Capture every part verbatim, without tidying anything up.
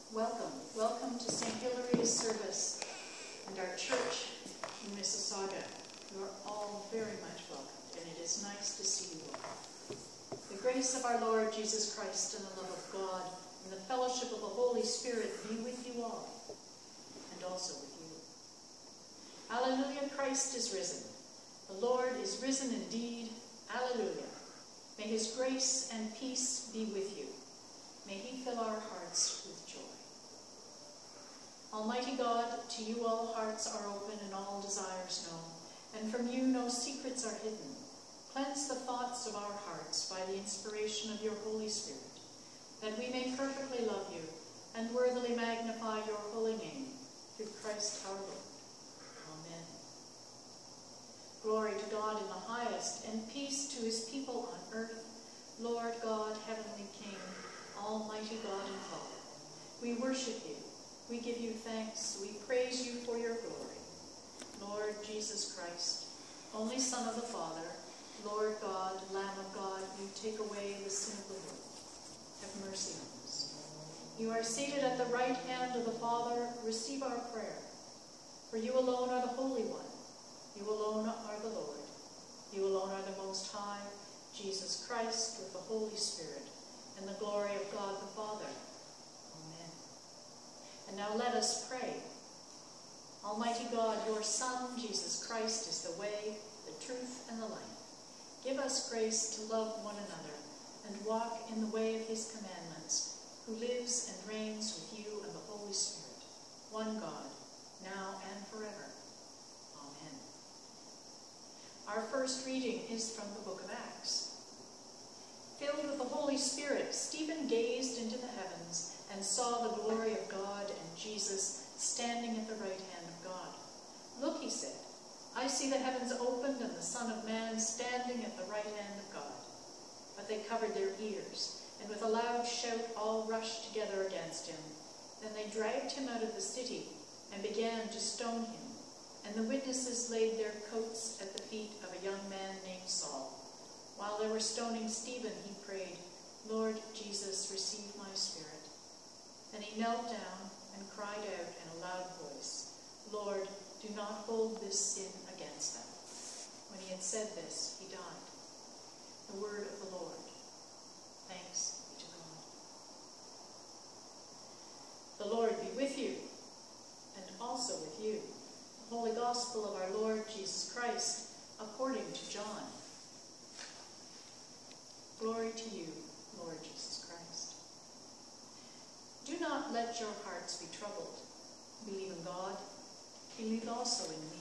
Welcome. Welcome to Saint Hilary's service and our church in Mississauga. You are all very much welcomed, and it is nice to see you all. The grace of our Lord Jesus Christ and the love of God and the fellowship of the Holy Spirit be with you all, and also with you. Alleluia, Christ is risen. The Lord is risen indeed. Alleluia. May his grace and peace be with you. May he fill our hearts with joy. Almighty God, to you all hearts are open and all desires known, and from you no secrets are hidden. Cleanse the thoughts of our hearts by the inspiration of your Holy Spirit, that we may perfectly love you and worthily magnify your holy name, through Christ our Lord. Amen. Glory to God in the highest, and peace to his people on earth. Lord God, heavenly King, almighty God and Father, we worship you, we give you thanks, we praise you for your glory. Lord Jesus Christ, only Son of the Father, Lord God, Lamb of God, you take away the sin of the world. Have mercy on us. You are seated at the right hand of the Father, receive our prayer. For you alone are the Holy One, you alone are the Lord, you alone are the Most High, Jesus Christ, with the Holy Spirit, and the glory of God the Father. Amen. And now let us pray. Almighty God, your Son, Jesus Christ, is the way, the truth, and the life. Give us grace to love one another and walk in the way of his commandments, who lives and reigns with you and the Holy Spirit, one God, now and forever. Amen. Our first reading is from the book of Acts. Filled with the Holy Spirit, Stephen gazed into the heavens and saw the glory of God and Jesus standing at the right hand of God. Look, he said, I see the heavens opened and the Son of Man standing at the right hand of God. But they covered their ears, and with a loud shout all rushed together against him. Then they dragged him out of the city and began to stone him. And the witnesses laid their coats at the feet of a young man named Saul. While they were stoning Stephen, he prayed, Lord Jesus, receive my spirit. Then he knelt down and cried out in a loud voice, Lord, do not hold this sin against them. When he had said this, he died. The word of the Lord. Thanks be to God. The Lord be with you, and also with you. The Holy Gospel of our Lord Jesus Christ, according to John. Glory to you, Lord Jesus Christ. Do not let your hearts be troubled. Believe in God. Believe also in me.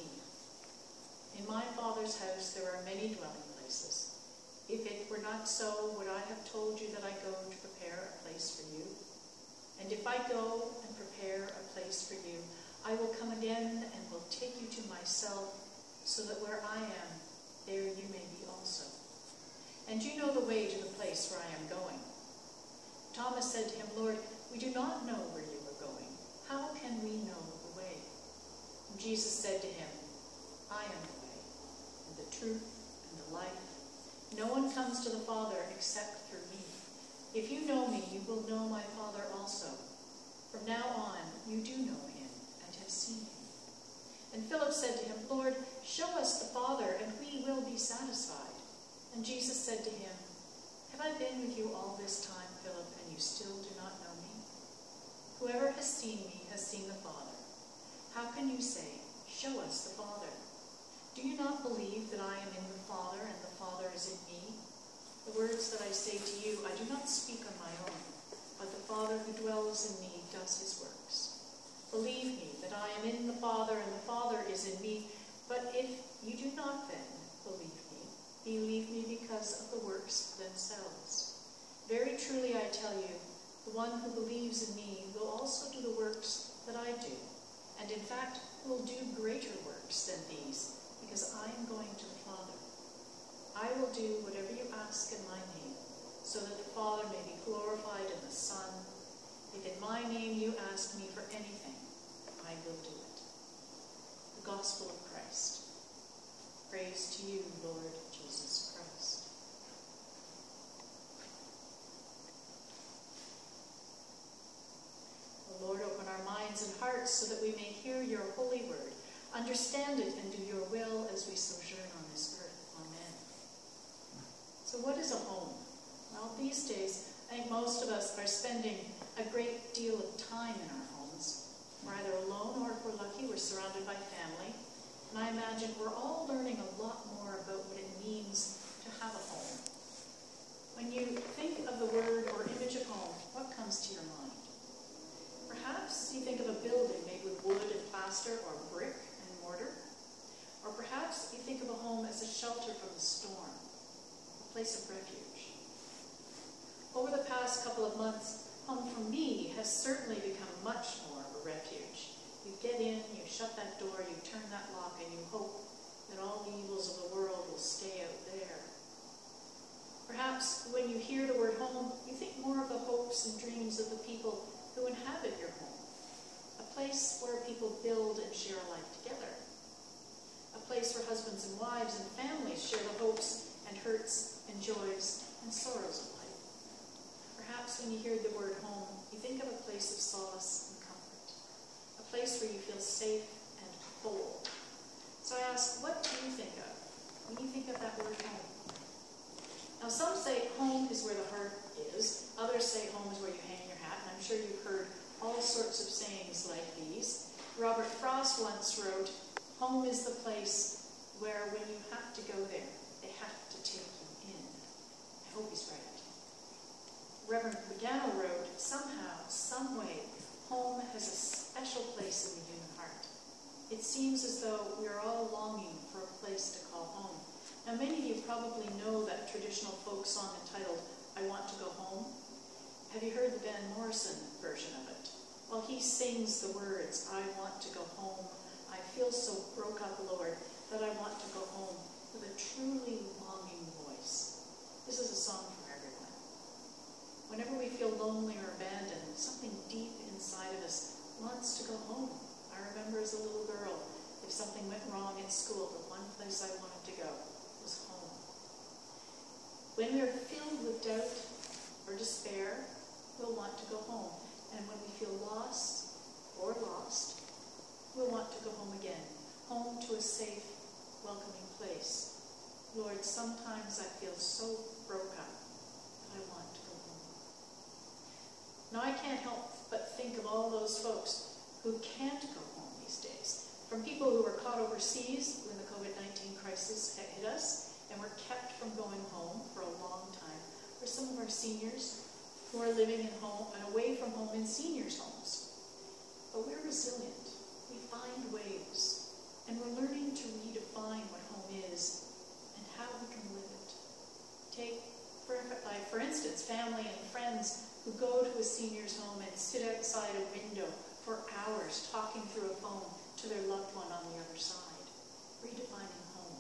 In my Father's house there are many dwelling places. If it were not so, would I have told you that I go to prepare a place for you? And if I go and prepare a place for you, I will come again and will take you to myself, so that where I am, there you may be also. And you know the way to the place where I am going. Thomas said to him, Lord, we do not know where you are going. How can we know the way? And Jesus said to him, I am the way, and the truth, and the life. No one comes to the Father except through me. If you know me, you will know my Father also. From now on, you do know him and have seen him. And Philip said to him, Lord, show us the Father, and we will be satisfied. And Jesus said to him, have I been with you all this time, Philip, and you still do not know me? Whoever has seen me has seen the Father. How can you say, show us the Father? Do you not believe that I am in the Father and the Father is in me? The words that I say to you, I do not speak on my own, but the Father who dwells in me does his works. Believe me that I am in the Father and the Father is in me, but if you do not then believe me, believe me because of the works themselves. Very truly I tell you, the one who believes in me will also do the works that I do, and in fact will do greater works than these, because I am going to the Father. I will do whatever you ask in my name, so that the Father may be glorified in the Son. If in my name you ask me for anything, I will do it. The Gospel of Christ. Praise to you, Lord Jesus Christ. The minds and hearts so that we may hear your holy word, understand it, and do your will as we sojourn on this earth. Amen. So what is a home? Well, these days, I think most of us are spending a great deal of time in our homes. We're either alone, or if we're lucky, we're surrounded by family. And I imagine we're all learning a lot more about what it means to have a home. When you think of the word or image of home, what comes to your mind? Perhaps you think of a building made with wood and plaster or brick and mortar. Or perhaps you think of a home as a shelter from the storm, a place of refuge. Over the past couple of months, home for me has certainly become much more of a refuge. You get in, you shut that door, you turn that lock, and you hope that all the evils of the world will stay out there. Perhaps when you hear the word home, you think more of the hopes and dreams of the people who inhabit your home. A place where people build and share a life together. A place where husbands and wives and families share the hopes and hurts and joys and sorrows of life. Perhaps when you hear the word home, you think of a place of solace and comfort. A place where you feel safe and whole. So I ask, what do you think of when you think of that word home? Now, some say home is where the heart is. Others say home is where you hang your hat. And I'm sure you've heard all sorts of sayings like these. Robert Frost once wrote, "Home is the place where when you have to go there, they have to take you in." I hope he's right. Reverend Pagano wrote, "Somehow, some way, home has a special place in the human heart. It seems as though we are all longing for a place to call home." Now, many of you probably know that traditional folk song entitled, "I Want to Go Home." Have you heard the Van Morrison version of it? Well, he sings the words, "I want to go home. I feel so broke up, Lord, that I want to go home," with a truly longing voice. This is a song for everyone. Whenever we feel lonely or abandoned, something deep inside of us wants to go home. I remember as a little girl, if something went wrong at school, the one place I wanted to go was home. When we are filled with doubt or despair, we'll want to go home. And when we feel lost or lost, we'll want to go home again. Home to a safe, welcoming place. Lord, sometimes I feel so broke up that I want to go home. Now, I can't help but think of all those folks who can't go home these days. From people who were caught overseas when the COVID nineteen crisis hit us and were kept from going home for a long time, or some of our seniors who are living at home and away from home in seniors' homes. But we're resilient. We find ways, and we're learning to redefine what home is and how we can live it. Take, for, like, for instance, family and friends who go to a senior's home and sit outside a window for hours talking through a phone to their loved one on the other side. Redefining home.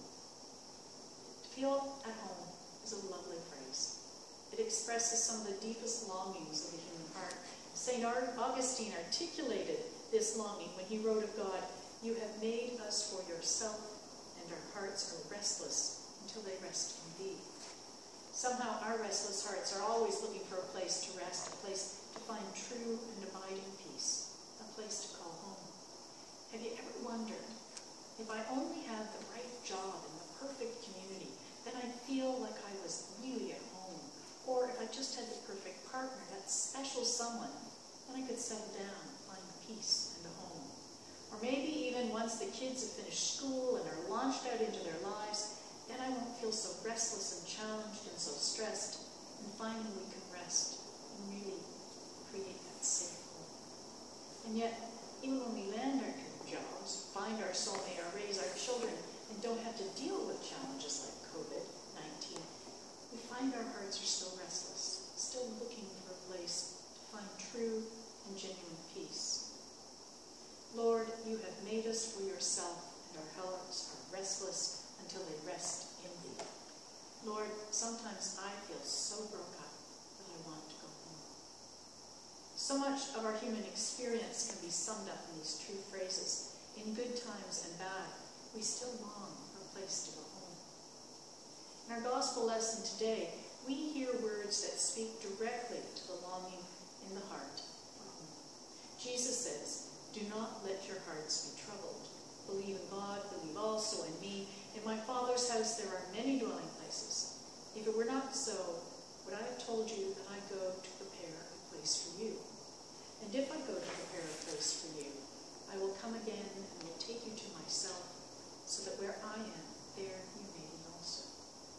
To feel at home is a lovely phrase. It expresses some of the deepest longings of the human heart. Saint Augustine articulated this longing when he wrote of God, "You have made us for yourself, and our hearts are restless until they rest in thee." Somehow our restless hearts are always looking for a place to rest, a place to find true and abiding peace, a place to call home. Have you ever wondered, if I only had the right job in the perfect community, then I'd feel like I was really at home? Or if I just had the perfect partner, that special someone, then I could settle down and find peace and a home. Or maybe even once the kids have finished school and are launched out into their lives, then I won't feel so restless and challenged and so stressed, and finally we can rest and really create that safe home. And yet, even when we land our dream jobs, find our soulmate, or raise our children, and don't have to deal with challenges like COVID nineteen, we find our hearts are still restless, still looking for a place to find true and genuine peace. Lord, you have made us for yourself, and our hearts are restless until they rest in thee. Lord, sometimes I feel so broke up that I want to go home. So much of our human experience can be summed up in these two phrases. In good times and bad, we still long for a place to go home. In our gospel lesson today, we hear words that speak directly to the longing in the heart for home. Jesus says, Do not let your hearts be troubled. Believe in God, believe also in me. In my Father's house there are many dwelling places. If it were not so, would I have told you that I go to prepare a place for you? And if I go to prepare a place for you, I will come again and will take you to myself, so that where I am, there you may be also.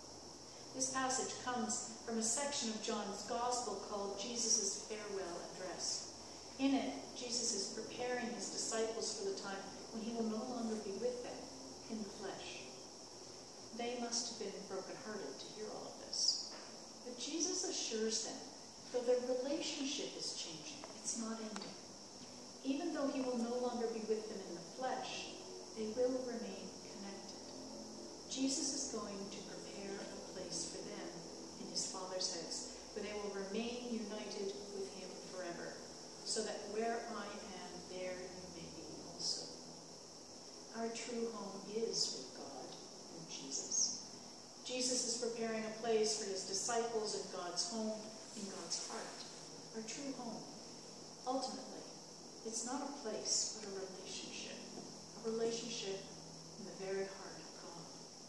This passage comes from a section of John's Gospel called Jesus' Farewell Address. In it, Jesus is preparing his disciples for the time when he will no longer be with them in the flesh. They must have been brokenhearted to hear all of this. But Jesus assures them, though their relationship is changing, it's not ending. Even though he will no longer be with them in the flesh, they will remain connected. Jesus is going to prepare a place for them in his Father's house, where they will remain united with him forever, so that where I am, there you may be also. Our true home is with God and Jesus. Jesus is preparing a place for his disciples in God's home, in God's heart. Our true home. Ultimately, it's not a place, but a relationship. A relationship in the very heart of God.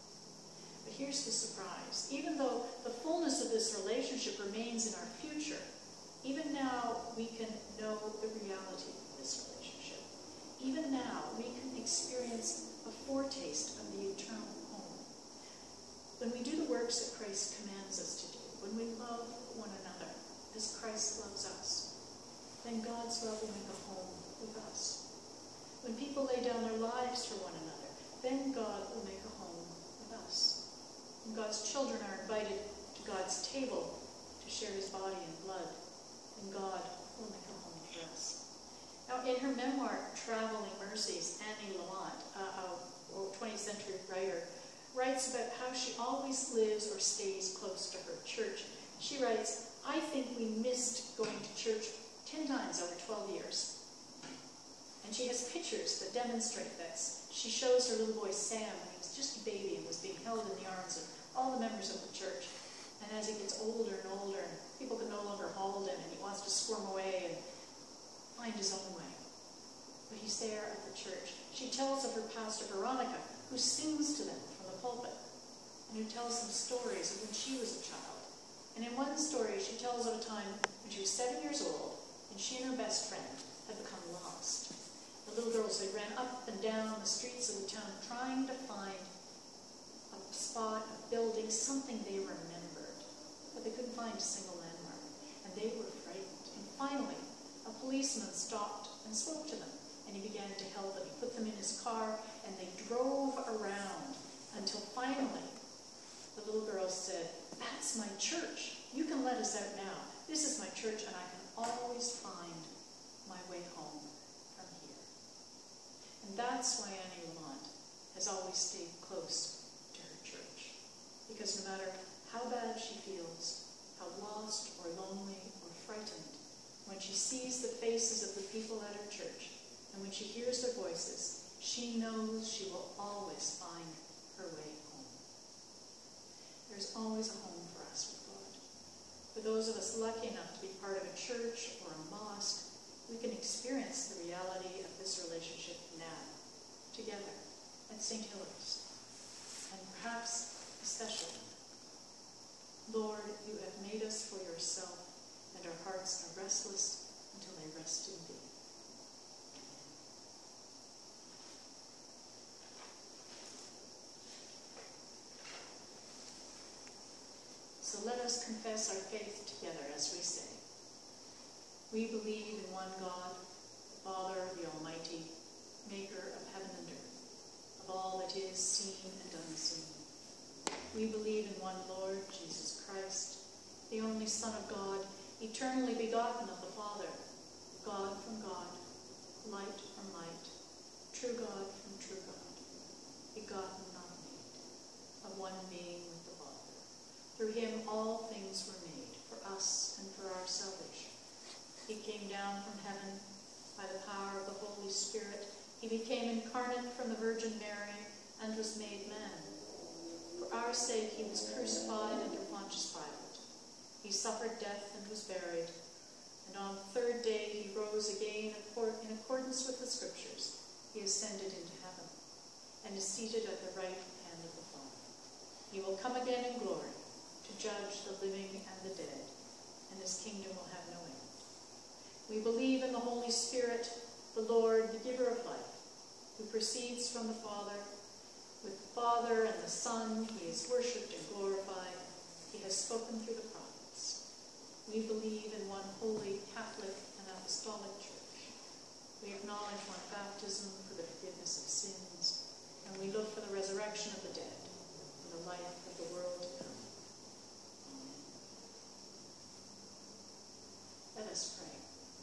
But here's the surprise. Even though the fullness of this relationship remains in our future, even now we can know the reality of this relationship. Even now we can experience a foretaste of the eternal home. When we do the works that Christ commands us to do, when we love one another as Christ loves us, then God's love will make a home with us. When people lay down their lives for one another, then God will make a home with us. When God's children are invited to God's table to share his body and blood, then God will make a home for us. Now, in her memoir, Traveling Mercies, Annie Lamott, a twentieth century writer, writes about how she always lives or stays close to her church. She writes, I think we missed going to church ten times over twelve years. And she has pictures that demonstrate this. She shows her little boy Sam when he was just a baby and was being held in the arms of all the members of the church. And as he gets older and older, and people can no longer hold him, and he wants to squirm away and find his own way. But he's there at the church. She tells of her pastor, Veronica, who sings to them from the pulpit, and who tells them stories of when she was a child. And in one story, she tells of a time when she was seven years old, and she and her best friend had become lost. The little girls had ran up and down the streets of the town trying to find a spot, a building, something they remembered. But they couldn't find a single landmark, and they were frightened. And finally, a policeman stopped and spoke to them, and he began to help them. He put them in his car, and they drove around until finally the little girls said, that's my church. You can let us out now. This is my church, and I can always find my way home from here. And that's why Annie Lamott has always stayed close to her church. Because no matter how bad she feels, how lost or lonely or frightened, when she sees the faces of the people at her church, and when she hears their voices, she knows she will always find her way home. There's always a home for us with God. For those of us lucky enough to be part of a church or a mosque, we can experience the reality of this relationship now, together, at Saint Hilary's. And perhaps especially, Lord, you have made us for yourself, and our hearts are restless until they rest in thee. So let us confess our faith together as we say, we believe in one God, the Father, the Almighty, maker of heaven and earth, of all that is seen and unseen. We believe in one Lord, Jesus Christ, the only Son of God, eternally begotten of the Father, God from God, light from light, true God from true God, begotten, not made, of one being with the Father. Through him all things were made, for us and for our salvation. He came down from heaven by the power of the Holy Spirit. He became incarnate from the Virgin Mary and was made man. For our sake he was crucified under Pontius Pilate. He suffered death and was buried, And on the third day he rose again in accordance with the Scriptures. He ascended into heaven and is seated at the right hand of the Father. He will come again in glory to judge the living and the dead, and his kingdom will have no end. We believe in the Holy Spirit, the Lord, the giver of life, who proceeds from the Father. With the Father and the Son he is worshipped and glorified. He has spoken through the prophets. We believe in one holy, Catholic, and apostolic church. We acknowledge one baptism for the forgiveness of sins, and we look for the resurrection of the dead and the life of the world to come. Amen. Let us pray.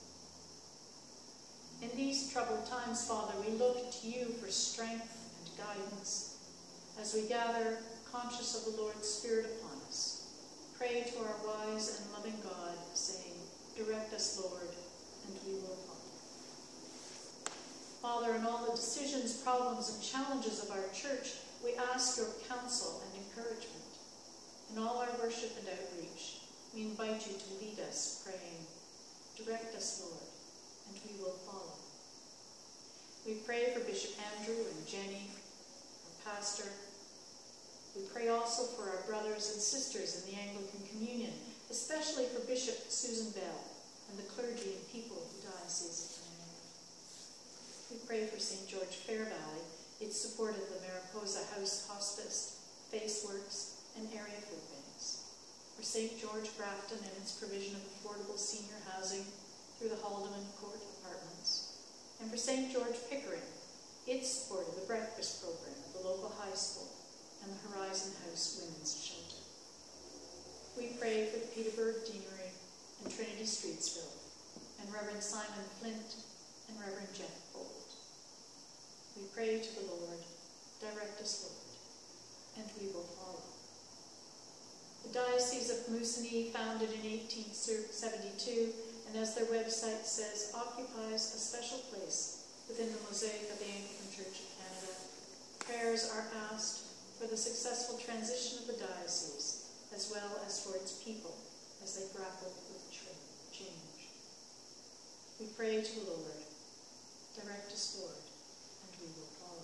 In these troubled times, Father, we look to you for strength and guidance as we gather, conscious of the Lord's Spirit upon us. Pray to our wise and loving God, saying, direct us, Lord, and we will follow. Father, in all the decisions, problems, and challenges of our church, we ask your counsel and encouragement. In all our worship and outreach, we invite you to lead us, praying, direct us, Lord, and we will follow. We pray for Bishop Andrew and Jenny, our pastor. We pray also for our brothers and sisters in the Anglican Communion, especially for Bishop Susan Bell and the clergy and people of the Diocese of Niagara. We pray for Saint George Fair Valley, its support of the Mariposa House Hospice, FaceWorks, and area food banks. For Saint George Grafton and its provision of affordable senior housing through the Haldeman Court Apartments. And for Saint George Pickering, its support of the breakfast program at the local high school and the Horizon House Women's Shelter. We pray for the Peterborough Deanery and Trinity Streetsville, and Reverend Simon Flint and Reverend Jeff Bold. We pray to the Lord, direct us, Lord, and we will follow. The Diocese of Moosonee, founded in eighteen seventy-two, and as their website says, occupies a special place within the mosaic of the Anglican Church of Canada. Prayers are asked for the successful transition of the diocese, as well as for its people as they grapple with change. We pray to the Lord, direct us, Lord, and we will follow.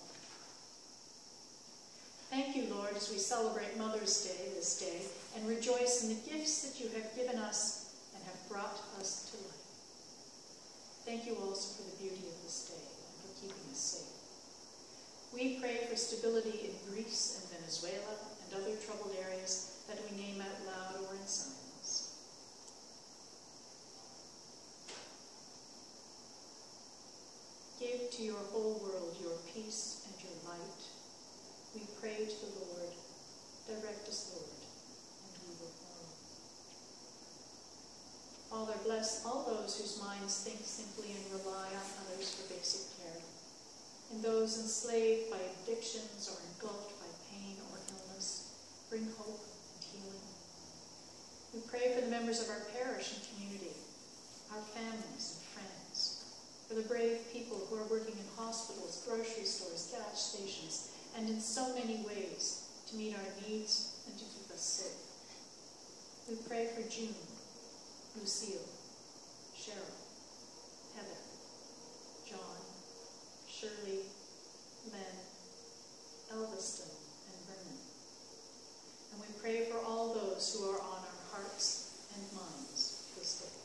Thank you, Lord, as we celebrate Mother's Day this day and rejoice in the gifts that you have given us and have brought us to life. Thank you also for the beauty of this day and for keeping us safe. We pray for stability in Greece and Venezuela and other troubled areas that we name out loud or in silence. Give to your whole world your peace and your light. We pray to the Lord, direct us, Lord, and we will follow. Father, bless all those whose minds think simply and rely on others for basic care, and those enslaved by addictions or engulfed by pain or illness. Bring hope and healing. We pray for the members of our parish and community, our families and friends, for the brave people who are working in hospitals, grocery stores, gas stations, and in so many ways to meet our needs and to keep us safe. We pray for June, Lucille, Cheryl, Heather, John, Shirley, Len, Elviston, and Vernon. And we pray for all those who are on our hearts and minds this day.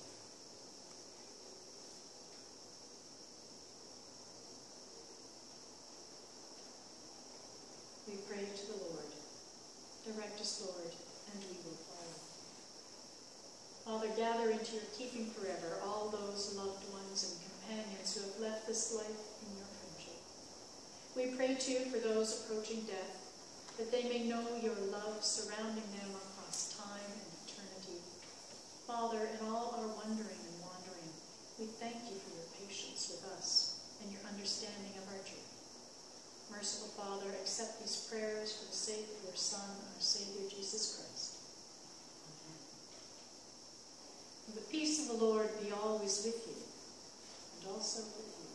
We pray to the Lord, direct us, Lord, and we will follow. Father, gather into your keeping forever all those loved ones and companions who have left this life in your friendship. We pray too for those approaching death, that they may know your love surrounding them across time and eternity. Father, in all our wondering and wandering, we thank you for your patience with us and your understanding of our journey. Merciful Father, accept these prayers for the sake of your Son, our Savior, Jesus Christ. Amen. And the peace of the Lord be always with you, and also with you.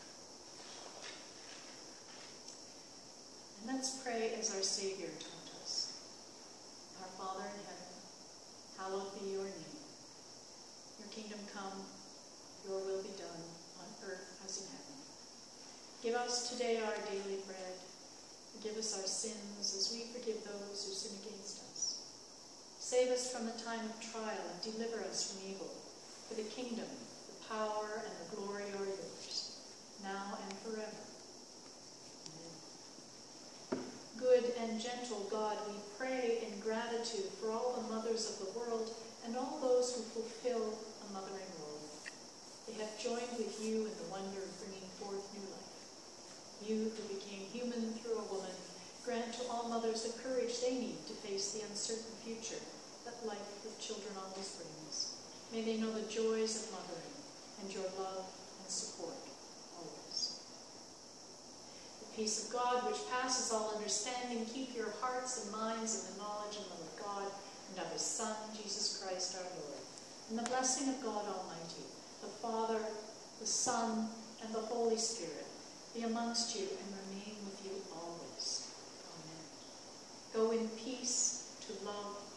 And let's pray as our Savior taught us. Our Father in heaven, hallowed be your name. Your kingdom come. come, your will be done on earth as in heaven. Give us today our daily bread. Forgive us our sins as we forgive those who sin against us. Save us from the time of trial and deliver us from evil. For the kingdom, the power, and the glory are yours, now and forever. Amen. Good and gentle God, we pray in gratitude for all the mothers of the world and all those who fulfill a mothering role. They have joined with you in the wonder of bringing forth new life. You who became human through a woman, grant to all mothers the courage they need to face the uncertain future that life with children always brings. May they know the joys of mothering and your love and support always. The peace of God, which passes all understanding, keep your hearts and minds in the knowledge and love of God and of his Son, Jesus Christ our Lord. And the blessing of God Almighty, the Father, the Son, and the Holy Spirit be amongst you and remain with you always. Amen. Go in peace to love